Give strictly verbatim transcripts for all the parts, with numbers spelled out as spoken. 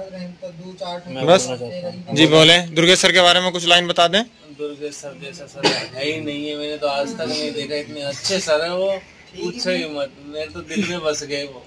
बस जी बोले दुर्गेश सर के बारे में कुछ लाइन बता दें। दुर्गेश सर जैसा सर है ही नहीं है, मैंने तो आज तक नहीं देखा। इतने अच्छे सर हैं वो, पूछो ही मत, मेरे तो दिल में बस गए वो।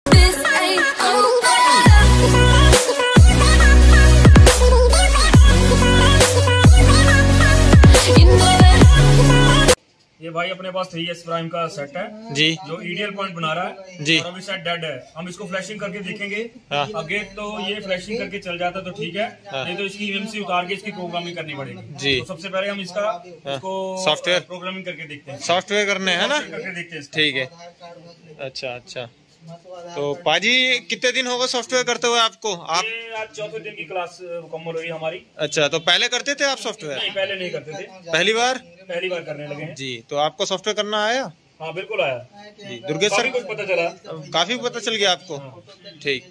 ये भाई अपने पास थ्री एस प्राइम का सेट है जी, जो ईडियल पॉइंट बना रहा है जी। और अभी सेट डेड है। हम इसको फ्लैशिंग करके देखेंगे। हाँ। आगे तो ये फ्लैशिंग करके चल जाता तो ठीक है, हाँ। नहीं तो इसकी ईएमसी उतार के इसकी प्रोग्रामिंग करनी पड़ेगी जी। तो सबसे पहले हम इसका इसको सॉफ्टवेयर प्रोग्रामिंग करके देखते हैं। सॉफ्टवेयर करने हैं ना, करके देखते हैं। ठीक है। अच्छा अच्छा, तो पाजी कितने दिन होगा सॉफ्टवेयर करते हुए आपको? आप ये आज चौथे दिन की क्लास मुकम्मल हुई हमारी। अच्छा, तो पहले करते थे आप सॉफ्टवेयर? नहीं, पहले नहीं करते थे, पहली बार पहली बार करने लगे हैं जी। तो आपको सॉफ्टवेयर करना आया? हाँ बिल्कुल आया जी। दुर्गेश सर कुछ पता चला, काफी पता चल गया आपको। ठीक,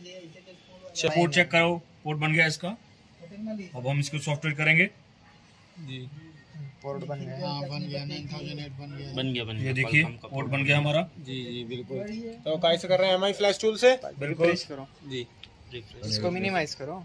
पोर्ट चेक करो, पोर्ट बन गया इसका। अब हम इसको सॉफ्टवेयर करेंगे जी। पोर्ट बन गया, हाँ, बन गया नाइन थाउज़ेंड एट बन गया बन गया बन गया ये देखिए पोर्ट बन गया हमारा। जी जी बिल्कुल। तो कैसे कर रहे हैं एम आई फ्लैश टूल से? बिल्कुल करो जी, इसको मिनिमाइज करो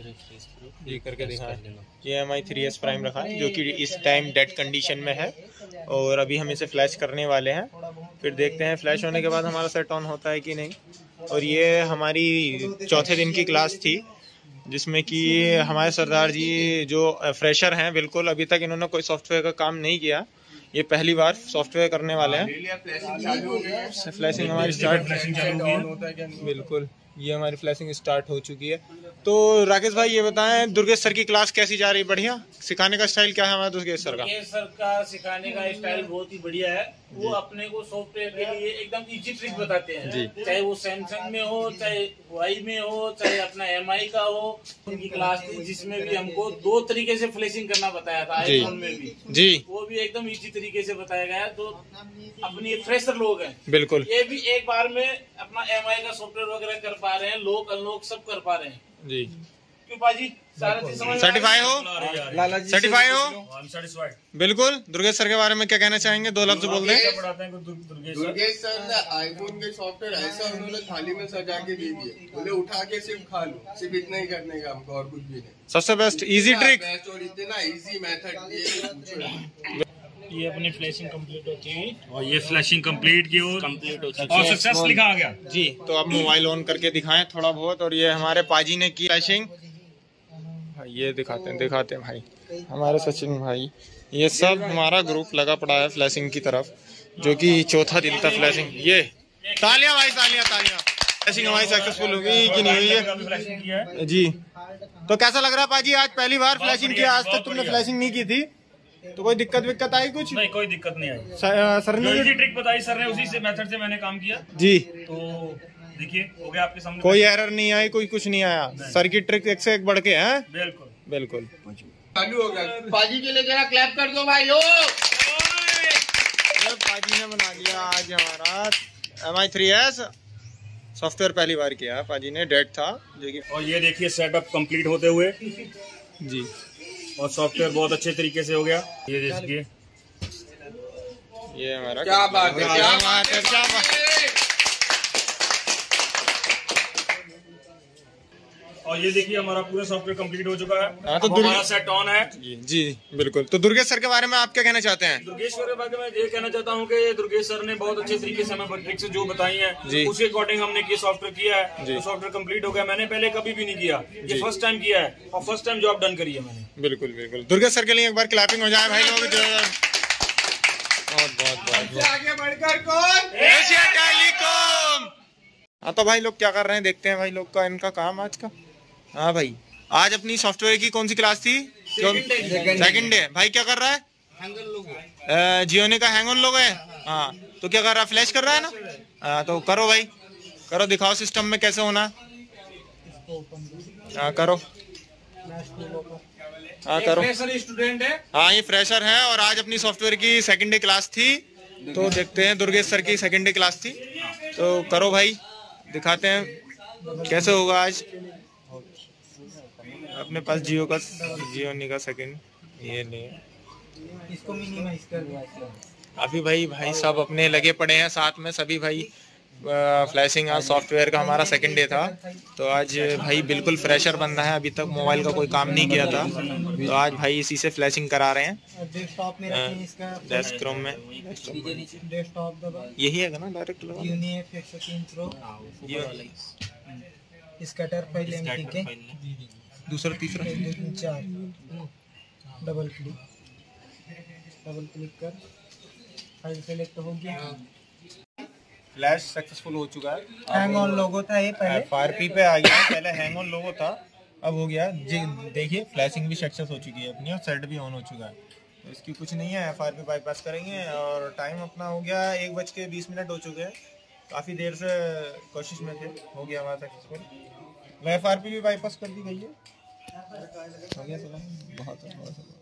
जी करके दिखाएं। ये M I three S prime रखा है जो कि इस टाइम डेड कंडीशन में है और अभी हम इसे फ्लैश करने वाले हैं। फिर देखते हैं फ्लैश होने के बाद हमारा सेट ऑन होता है कि नहीं। और ये हमारी चौथे दिन की क्लास थी जिसमें कि हमारे सरदार जी जो फ्रेशर हैं, बिल्कुल अभी तक इन्होंने कोई सॉफ्टवेयर का काम नहीं किया, ये पहली बार सॉफ्टवेयर करने वाले हैं। फ्लैशिंग हमारी स्टार्ट बिल्कुल, ये हमारी फ्लैशिंग स्टार्ट हो चुकी है। तो राकेश भाई ये बताएं दुर्गेश सर की क्लास कैसी जा रही? बढ़िया? सिखाने का स्टाइल क्या है हमारा दुर्गेश सर का? दुर्गेश सर का सिखाने का स्टाइल बहुत ही बढ़िया है। वो अपने को सॉफ्टवेयर के लिए एकदम इजी ट्रिक बताते हैं जी। चाहे वो सैमसंग में हो, चाहे वाई में हो, चाहे अपना एमआई का हो। उनकी क्लास थी जिसमें भी हमको दो तरीके से फ्लैशिंग करना बताया था, आईफोन में भी जी, वो भी एकदम इजी तरीके से बताया गया। तो अपनी फ्रेशर लोग हैं बिल्कुल, ये भी एक बार में अपना एमआई का सॉफ्टवेयर वगैरह कर पा रहे हैं, लोग अनलॉक सब कर पा रहे हैं जी। क्यों पाजी सारा चीज समझ सर्टिफाई हो? सर्टिफाई हो? बिल्कुल। दुर्गेश सर के बारे में क्या कहना चाहेंगे? दो लफ्ज बोल दें। दुर्गेश सर ने आईफोन के सॉफ्टवेयर ऐसा उन्होंने थाली में सजा के दे दिए, बोले उठा के सिर्फ खा लो, सिर्फ इतना ही करने का हमको और कुछ भी नहीं। सबसे बेस्ट इजी ट्रिक और इतना इजी मेथड। ये अपनी फ्लैशिंग कंप्लीट होती है और ये फ्लैशिंग कंप्लीट की और कंप्लीट हो चुकी है और सक्सेस लिखा आ गया जी। तो आप मोबाइल ऑन करके दिखाएं थोड़ा बहुत। और ये हमारे पाजी ने की फ्लैशिंग, ये दिखाते हैं दिखाते हैं भाई हमारे सचिन भाई। ये सब हमारा ग्रुप लगा पड़ा है फ्लैशिंग की तरफ, जो कि चौथा दिन था फ्लैशिंग। ये तालियां भाई, तालियां तालियां। फ्लैशिंग हमारी सक्सेसफुल हुई कि नहीं हुई है जी। तो कैसा लग रहा है पाजी? आज पहली बार फ्लैशिंग की, आज तक तुमने फ्लैशिंग नहीं की थी, तो कोई दिक्कत विक्कत आई कुछ? नहीं, कोई दिक्कत नहीं आई। सर ने इसी ट्रिक बताई सर ने, उसी से मेथड से मैंने काम किया जी। तो देखिए हो गया आपके सामने, कोई एरर नहीं आई, कोई कुछ नहीं आया। सर की ट्रिक एक से एक बढ़ के है। बिल्कुल बिल्कुल। चालू हो गया। पाजी के लिए जरा क्लैप कर दो भाई। ओ पाजी ने बना दिया आज हमारा M I three S software, पहली बार किया पाजी ने, डेट था जो कि। और ये देखिए सेटअप कंप्लीट होते हुए जी, और सॉफ्टवेयर बहुत अच्छे तरीके से हो गया। ये देखिए, ये हमारा क्या बात है, क्या बात है, क्या बात है। और ये देखिए हमारा पूरा सॉफ्टवेयर कंप्लीट हो चुका है। हाँ, तो हमारा सेट ऑन है जी, जी बिल्कुल। तो दुर्गेश सर के बारे में आप क्या कहना चाहते हैं? दुर्गेश सर के बारे में ये कहना चाहता हूँ कि दुर्गेश सर ने बहुत अच्छे तरीके से हमें ट्रिक्स जो बताई है उसी अकॉर्डिंग हमने ये सॉफ्टवेयर किया है। तो सॉफ्टवेयर कंप्लीट हो गया। मैंने पहले कभी भी नहीं किया, ये फर्स्ट टाइम किया है और फर्स्ट टाइम जॉब डन करी है मैंने। बिल्कुल बिल्कुल। दुर्गेश सर के लिए एक बार क्लैपिंग हो जाए भाई लोग। बहुत बहुत बहुत आगे बढ़कर कौन? Asia telecom. हाँ तो भाई लोग क्या कर रहे हैं, देखते हैं भाई लोग का इनका काम आज का। हाँ भाई, आज अपनी सॉफ्टवेयर की कौन सी क्लास थी? Second day. भाई क्या कर रहा है? जियोनी का हैंग ऑन लोग है। हाँ, तो क्या कर रहा है? फ्लैश कर रहा है ना। हाँ तो करो भाई, करो, दिखाओ सिस्टम में कैसे होना। हाँ करो, हाँ करो। स्टूडेंट है। हाँ ये फ्रेशर है और आज अपनी सॉफ्टवेयर की सेकंड डे क्लास थी। तो देखते हैं, दुर्गेश सर की सेकंड डे क्लास थी। तो करो भाई, दिखाते हैं कैसे होगा आज। अपने पास जियो का जियोनी का सेकंड ये नहीं है, इसको मिनिमाइज कर दो। अभी भाई भाई सब अपने लगे पड़े हैं साथ में, सभी भाई फ्लैशिंग आज सॉफ्टवेयर का हमारा सेकंड डे था, तो आज भाई बिल्कुल फ्रेशर बंदा है, अभी तक मोबाइल का कोई काम नहीं किया था, तो आज भाई इसी से फ्लैशिंग करा रहे हैं। डेस्कटॉप में रखें इसका, डेस्क क्रोम में डेस्कटॉप दबा, यही है ना डायरेक्ट लगा यूनिएफ एक सौ तीन प्रो, स्कैटर फाइल एमटी के, दूसरा तीसरा चार, डबल क्लिक डबल क्लिक कर फाइल सेलेक्ट हो गया। फ्लैश सक्सेसफुल हो चुका है। हैंग ऑन लोगो था ये पहले, एफ आर पी पे आ गया, पहले हैंग ऑन लोगो था, अब हो गया जी। देखिए फ्लैशिंग भी सक्सेस हो चुकी है अपनी और सेट भी ऑन हो चुका है, तो इसकी कुछ नहीं है। एफ आर पी बाईपास करेंगे और टाइम अपना हो गया एक बज के बीस मिनट हो चुके हैं, काफ़ी देर से कोशिश में थे, हो गया हमारा सक्सेसफुल। एफ आर पी भी बाईपास कर दी गई है, हो गया चला बहुत बहुत